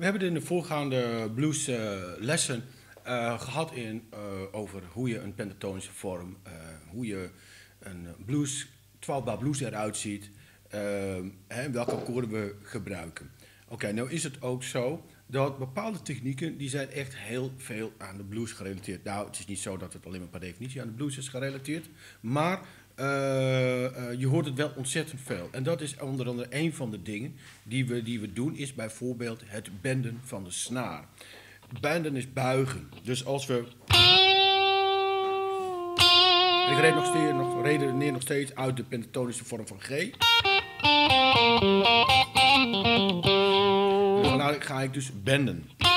We hebben het in de voorgaande blueslessen gehad over hoe je een pentatonische vorm, hoe je een blues, 12-bar blues eruit ziet, welke akkoorden we gebruiken. Oké, nou is het ook zo dat bepaalde technieken die zijn echt heel veel aan de blues gerelateerd. Nou, het is niet zo dat het alleen maar per definitie aan de blues is gerelateerd, maar je hoort het wel ontzettend veel. En dat is onder andere een van de dingen die we doen, is bijvoorbeeld het benden van de snaar. Benden is buigen. Dus als we... Ik redeneer nog steeds uit de pentatonische vorm van G. Dus daarna ga ik dus benden.